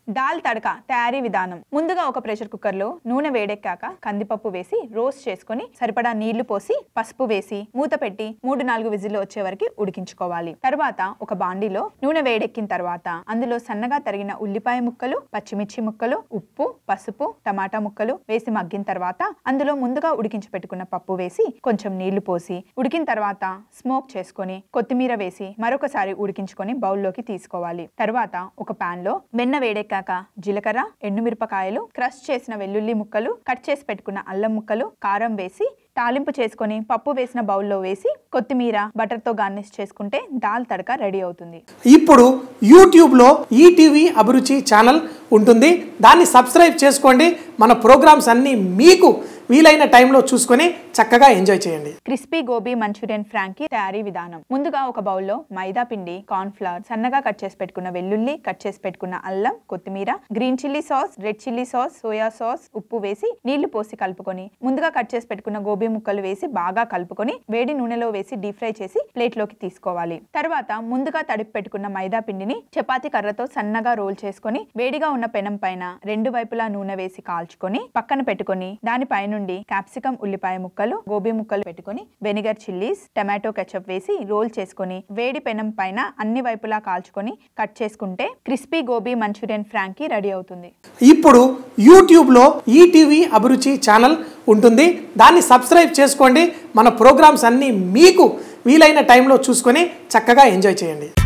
దాల్ తడక తయారీ విధానం. ముందుగా ఒక ప్రెషర్ కుక్కర్ లో నూనె వేడెక్కాక కందిపప్పు వేసి రోస్ట్ చేసుకొని సరిపడా నీళ్లు పోసి పసుపు వేసి మూత పెట్టి 3-4 విజిల్లు వచ్చే వరకు ఉడికించుకోవాలి. తర్వాత ఒక బాండీలో నూనె వేడెక్కిన తర్వాత అందులో సన్నగా తరిగిన ఉల్లిపాయ ముక్కలు, పచ్చిమిర్చి ముక్కలు, ఉప్పు, పసుపు, టమాటా ముక్కలు వేసి మగ్గిన తర్వాత అందులో ముందుగా ఉడికించి పెట్టుకున్న పప్పు వేసి కొంచెం నీళ్లు పోసి ఉడికిన తర్వాత స్మోక్ చేసుకొని కొత్తిమీర వేసి మరొకసారి ఉడికించుకొని బౌల్లోకి తీసుకోవాలి. తర్వాత ఒక పాన్ లో వెన్న వేడెక్కాక జీలకర్ర, ఎండుమిరపకాయలు, క్రష్ చేసిన వెల్లుల్లి ముక్కలు, కట్ చేసి పెట్టుకున్న అల్లం ముక్కలు, కారం వేసి తాలింపు చేసుకొని పప్పు వేసిన బౌల్లో వేసి కొత్తిమీర బటర్ తో గార్నిష్ చేసుకుంటే దాల్ తడక రెడీ అవుతుంది. ఇప్పుడు యూట్యూబ్ లో ఈటీవీ అభిరుచి ఛానల్ ఉంటుంది, దాన్ని సబ్స్క్రైబ్ చేసుకోండి. మన ప్రోగ్రామ్స్ అన్ని మీకు వీలైన టైంలో చూసుకొని చక్కగా ఎంజాయ్ చేయండి. క్రిస్పీ గోబీ మంచూరియన్ ఫ్రాంకీ తయారీ విధానం. ముందుగా ఒక బౌల్లో మైదా పిండి, కార్న్ ఫ్లవర్, సన్నగా కట్ చేసి పెట్టుకున్న వెల్లుల్లి, కట్ చేసి పెట్టుకున్న అల్లం, కొత్తిమీర, green chilli sauce, red chilli sauce, soya sauce, ఉప్పు వేసి నీళ్లు పోసి కలుపుకొని ముందుగా కట్ చేసి పెట్టుకున్న గోబీ ముక్కలు వేసి బాగా కలుపుకొని వేడి నూనెలో వేసి డీప్ ఫ్రై చేసి ప్లేట్ లోకి తీసుకోవాలి. తర్వాత ముందుగా తడిపి పెట్టుకున్న మైదా పిండిని చపాతీ కర్రతో సన్నగా రోల్ చేసుకొని వేడిగా ఉన్న పెనం పైన 2 వైపులా నూనె వేసి కాల్చుకొని పక్కన పెట్టుకొని దానిపై నుండి క్యాప్సికం, ఉల్లిపాయ ముక్కలు, గోబీ ముక్కలు పెట్టుకొని వెనిగర్, చిల్లీస్, టమాటో కెచప్ వేసి రోల్ చేసుకొని వేడి పెనం పైన అన్ని వైపులా కాల్చుకొని కట్ చేసుకుంటే crispy gobi Manchurian frankie ready అవుతుంది. ఇప్పుడు యూట్యూబ్ లో ఈటీవీ అభిరుచి ఛానల్ ఉంటుంది, దాన్ని సబ్స్క్రైబ్ చేసుకోండి. మన ప్రోగ్రామ్స్ అన్ని మీకు వీలైన టైంలో చూసుకొని చక్కగా ఎంజాయ్ చేయండి.